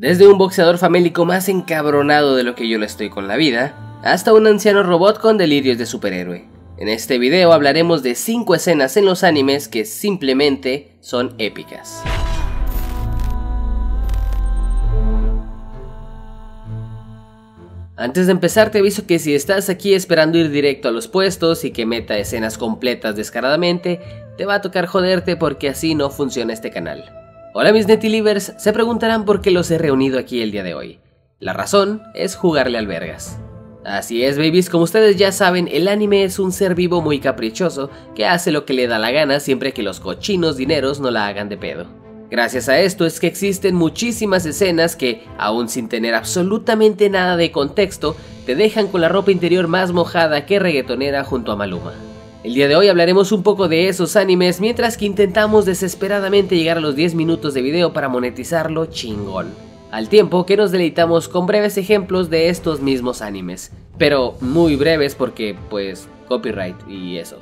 Desde un boxeador famélico más encabronado de lo que yo lo estoy con la vida, hasta un anciano robot con delirios de superhéroe. En este video hablaremos de 5 escenas en los animes que simplemente son épicas. Antes de empezar te aviso que si estás aquí esperando ir directo a los puestos y que meta escenas completas descaradamente, te va a tocar joderte porque así no funciona este canal. Hola mis Netilivers, se preguntarán por qué los he reunido aquí el día de hoy. La razón es jugarle al vergas. Así es babies, como ustedes ya saben, el anime es un ser vivo muy caprichoso que hace lo que le da la gana siempre que los cochinos dineros no la hagan de pedo. Gracias a esto es que existen muchísimas escenas que, aún sin tener absolutamente nada de contexto, te dejan con la ropa interior más mojada que reggaetonera junto a Maluma. El día de hoy hablaremos un poco de esos animes mientras que intentamos desesperadamente llegar a los 10 minutos de video para monetizarlo chingón. Al tiempo que nos deleitamos con breves ejemplos de estos mismos animes, pero muy breves porque pues copyright y eso.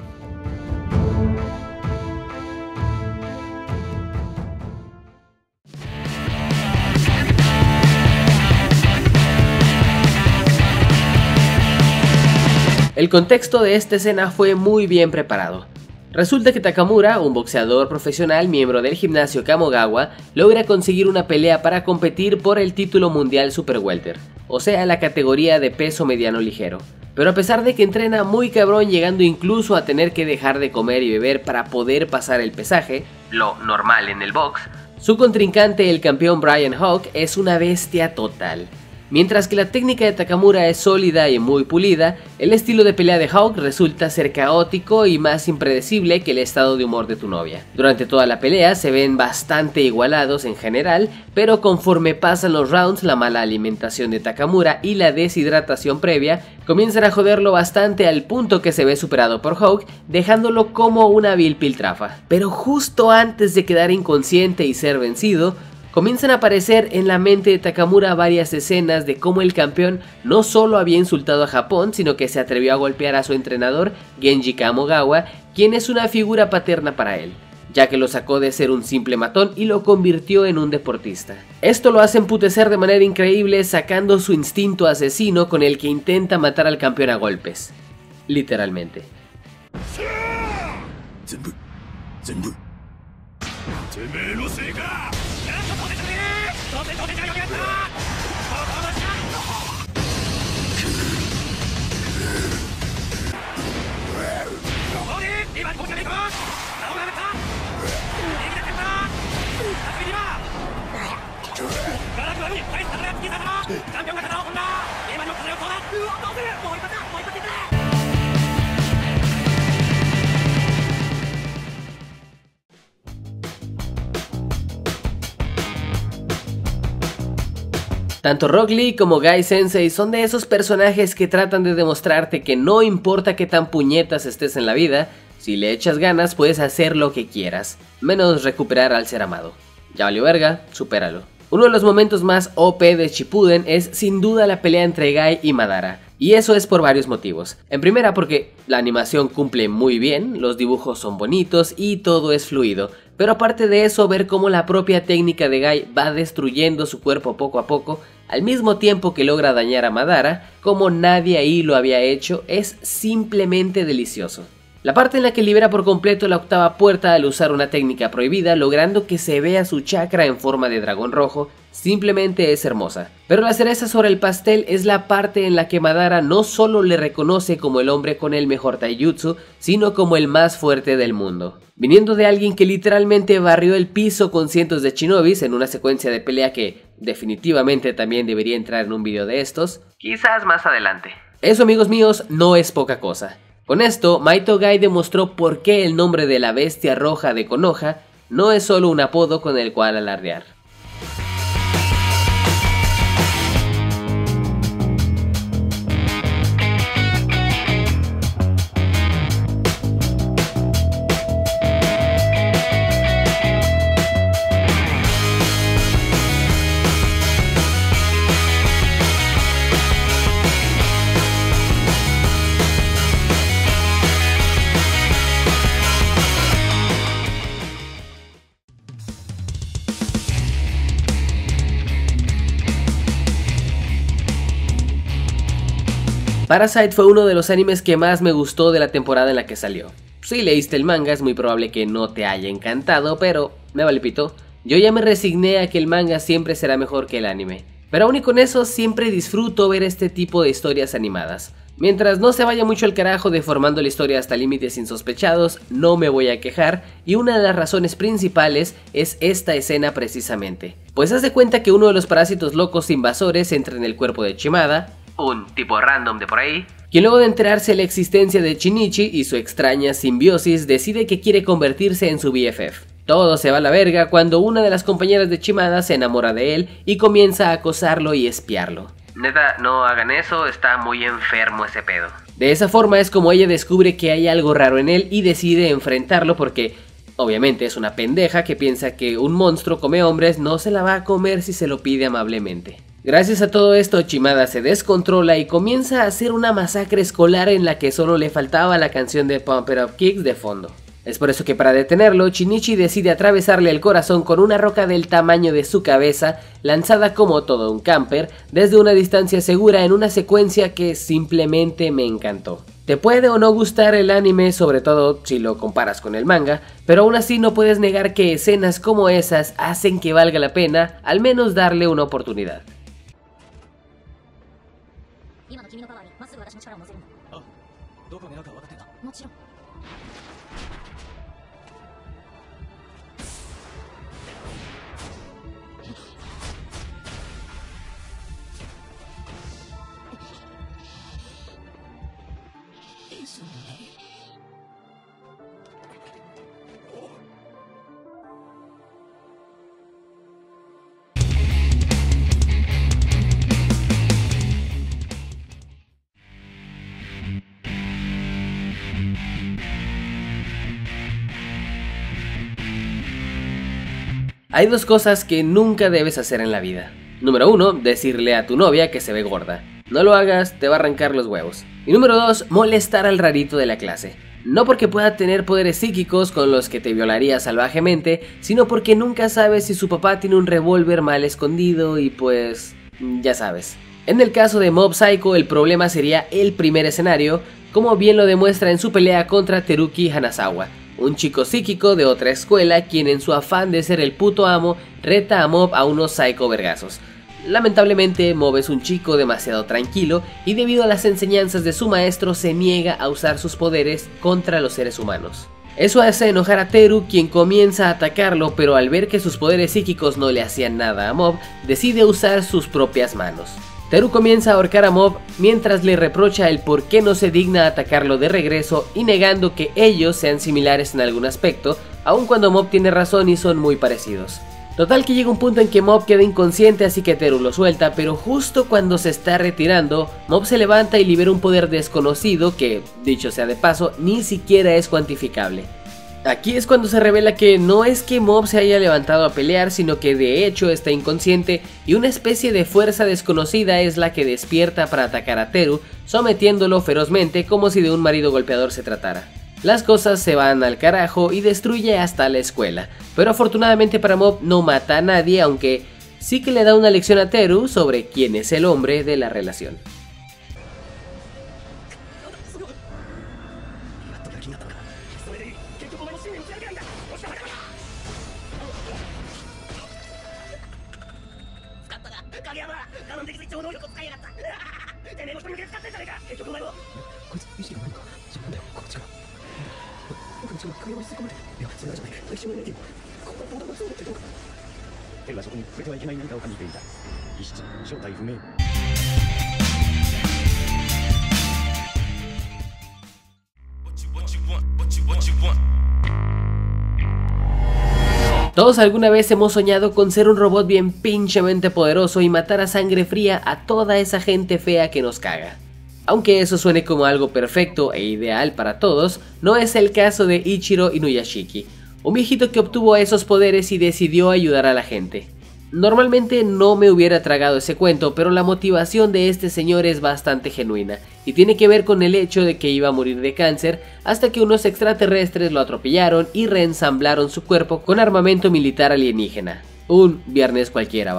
El contexto de esta escena fue muy bien preparado. Resulta que Takamura, un boxeador profesional miembro del gimnasio Kamogawa, logra conseguir una pelea para competir por el título mundial Super Welter, o sea la categoría de peso mediano ligero. Pero a pesar de que entrena muy cabrón, llegando incluso a tener que dejar de comer y beber para poder pasar el pesaje, lo normal en el box, su contrincante, el campeón Bryan Hawk, es una bestia total. Mientras que la técnica de Takamura es sólida y muy pulida, el estilo de pelea de Hawk resulta ser caótico y más impredecible que el estado de humor de tu novia. Durante toda la pelea se ven bastante igualados en general, pero conforme pasan los rounds, la mala alimentación de Takamura y la deshidratación previa comienzan a joderlo bastante al punto que se ve superado por Hawk, dejándolo como una vil piltrafa. Pero justo antes de quedar inconsciente y ser vencido, comienzan a aparecer en la mente de Takamura varias escenas de cómo el campeón no solo había insultado a Japón, sino que se atrevió a golpear a su entrenador, Genji Kamogawa, quien es una figura paterna para él, ya que lo sacó de ser un simple matón y lo convirtió en un deportista. Esto lo hace emputecer de manera increíble, sacando su instinto asesino con el que intenta matar al campeón a golpes. Literalmente. Tanto Rock Lee como Guy Sensei son de esos personajes que tratan de demostrarte que no importa qué tan puñetas estés en la vida, si le echas ganas puedes hacer lo que quieras, menos recuperar al ser amado. Ya valió verga, supéralo. Uno de los momentos más OP de Shippuden es sin duda la pelea entre Guy y Madara. Y eso es por varios motivos. En primera porque la animación cumple muy bien, los dibujos son bonitos y todo es fluido. Pero aparte de eso, ver cómo la propia técnica de Guy va destruyendo su cuerpo poco a poco, al mismo tiempo que logra dañar a Madara, como nadie ahí lo había hecho, es simplemente delicioso. La parte en la que libera por completo la octava puerta al usar una técnica prohibida, logrando que se vea su chakra en forma de dragón rojo, simplemente es hermosa. Pero la cereza sobre el pastel es la parte en la que Madara no solo le reconoce como el hombre con el mejor taijutsu, sino como el más fuerte del mundo. Viniendo de alguien que literalmente barrió el piso con cientos de shinobis en una secuencia de pelea que definitivamente también debería entrar en un video de estos, quizás más adelante. Eso amigos míos no es poca cosa. Con esto, Maito Guy demostró por qué el nombre de la bestia roja de Konoha no es solo un apodo con el cual alardear. Parasite fue uno de los animes que más me gustó de la temporada en la que salió. Si leíste el manga es muy probable que no te haya encantado, pero me vale pito. Yo ya me resigné a que el manga siempre será mejor que el anime. Pero aún y con eso siempre disfruto ver este tipo de historias animadas. Mientras no se vaya mucho al carajo deformando la historia hasta límites insospechados, no me voy a quejar, y una de las razones principales es esta escena precisamente. Pues haz de cuenta que uno de los parásitos locos invasores entra en el cuerpo de Shimada, un tipo random de por ahí, quien luego de enterarse de la existencia de Shinichi y su extraña simbiosis decide que quiere convertirse en su BFF. Todo se va a la verga cuando una de las compañeras de Shimada se enamora de él y comienza a acosarlo y espiarlo. Neta, no hagan eso, está muy enfermo ese pedo. De esa forma es como ella descubre que hay algo raro en él y decide enfrentarlo porque obviamente es una pendeja que piensa que un monstruo come hombres no se la va a comer si se lo pide amablemente. Gracias a todo esto, Shimada se descontrola y comienza a hacer una masacre escolar en la que solo le faltaba la canción de Pump It Up Kicks de fondo. Es por eso que para detenerlo, Shinichi decide atravesarle el corazón con una roca del tamaño de su cabeza, lanzada como todo un camper, desde una distancia segura en una secuencia que simplemente me encantó. Te puede o no gustar el anime, sobre todo si lo comparas con el manga, pero aún así no puedes negar que escenas como esas hacen que valga la pena al menos darle una oportunidad. Hay dos cosas que nunca debes hacer en la vida. Número 1, decirle a tu novia que se ve gorda. No lo hagas, te va a arrancar los huevos. Y número 2, molestar al rarito de la clase. No porque pueda tener poderes psíquicos con los que te violaría salvajemente, sino porque nunca sabes si su papá tiene un revólver mal escondido y pues ya sabes. En el caso de Mob Psycho el problema sería el primer escenario, como bien lo demuestra en su pelea contra Teruki Hanazawa, un chico psíquico de otra escuela quien en su afán de ser el puto amo reta a Mob a unos psycho vergazos. Lamentablemente Mob es un chico demasiado tranquilo y debido a las enseñanzas de su maestro se niega a usar sus poderes contra los seres humanos. Eso hace enojar a Teru, quien comienza a atacarlo, pero al ver que sus poderes psíquicos no le hacían nada a Mob, decide usar sus propias manos. Teru comienza a ahorcar a Mob mientras le reprocha el por qué no se digna a atacarlo de regreso y negando que ellos sean similares en algún aspecto, aun cuando Mob tiene razón y son muy parecidos. Total que llega un punto en que Mob queda inconsciente, así que Teru lo suelta, pero justo cuando se está retirando, Mob se levanta y libera un poder desconocido que, dicho sea de paso, ni siquiera es cuantificable. Aquí es cuando se revela que no es que Mob se haya levantado a pelear, sino que de hecho está inconsciente y una especie de fuerza desconocida es la que despierta para atacar a Teru, sometiéndolo ferozmente como si de un marido golpeador se tratara. Las cosas se van al carajo y destruye hasta la escuela, pero afortunadamente para Mob no mata a nadie, aunque sí que le da una lección a Teru sobre quién es el hombre de la relación. Todos alguna vez hemos soñado con ser un robot bien pinchemente poderoso y matar a sangre fría a toda esa gente fea que nos caga. Aunque eso suene como algo perfecto e ideal para todos, no es el caso de Ichiro Inuyashiki, un viejito que obtuvo esos poderes y decidió ayudar a la gente. Normalmente no me hubiera tragado ese cuento, pero la motivación de este señor es bastante genuina y tiene que ver con el hecho de que iba a morir de cáncer hasta que unos extraterrestres lo atropellaron y reensamblaron su cuerpo con armamento militar alienígena. Un viernes cualquiera, vaya.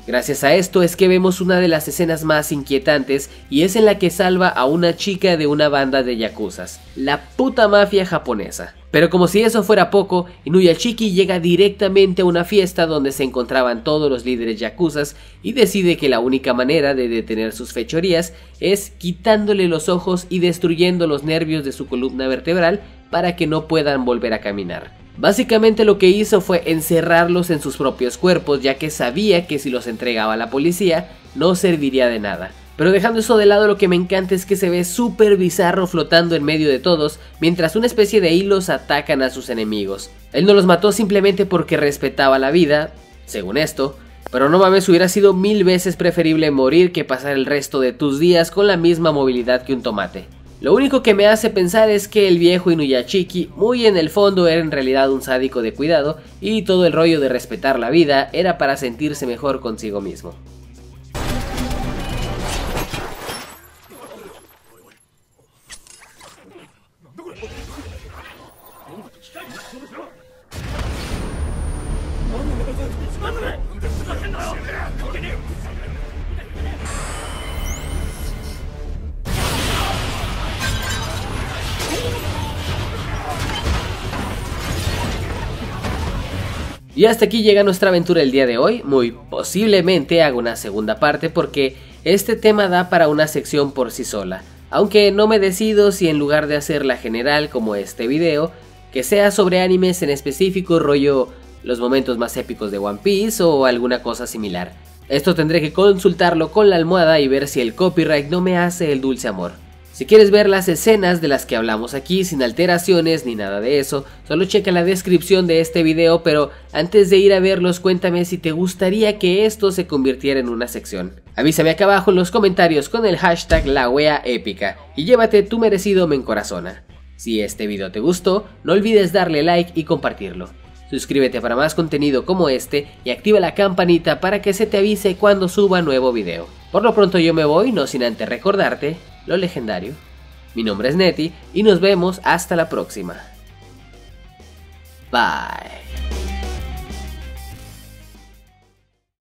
Gracias a esto es que vemos una de las escenas más inquietantes, y es en la que salva a una chica de una banda de yakuzas, la puta mafia japonesa. Pero como si eso fuera poco, Inuyashiki llega directamente a una fiesta donde se encontraban todos los líderes yakuzas y decide que la única manera de detener sus fechorías es quitándole los ojos y destruyendo los nervios de su columna vertebral para que no puedan volver a caminar. Básicamente lo que hizo fue encerrarlos en sus propios cuerpos, ya que sabía que si los entregaba a la policía no serviría de nada. Pero dejando eso de lado, lo que me encanta es que se ve súper bizarro flotando en medio de todos, mientras una especie de hilos atacan a sus enemigos. Él no los mató simplemente porque respetaba la vida, según esto, pero no mames, hubiera sido 1000 veces preferible morir que pasar el resto de tus días con la misma movilidad que un tomate. Lo único que me hace pensar es que el viejo Inuyashiki muy en el fondo era en realidad un sádico de cuidado, y todo el rollo de respetar la vida era para sentirse mejor consigo mismo. Y hasta aquí llega nuestra aventura el día de hoy. Muy posiblemente haga una segunda parte porque este tema da para una sección por sí sola, aunque no me decido si en lugar de hacerla general como este video, que sea sobre animes en específico, rollo los momentos más épicos de One Piece o alguna cosa similar. Esto tendré que consultarlo con la almohada y ver si el copyright no me hace el dulce amor. Si quieres ver las escenas de las que hablamos aquí sin alteraciones ni nada de eso, solo checa la descripción de este video, pero antes de ir a verlos cuéntame si te gustaría que esto se convirtiera en una sección. Avísame acá abajo en los comentarios con el hashtag #LaWeaEpica y llévate tu merecido mencorazona. Si este video te gustó, no olvides darle like y compartirlo. Suscríbete para más contenido como este y activa la campanita para que se te avise cuando suba nuevo video. Por lo pronto yo me voy, no sin antes recordarte lo legendario. Mi nombre es Neti y nos vemos hasta la próxima. Bye.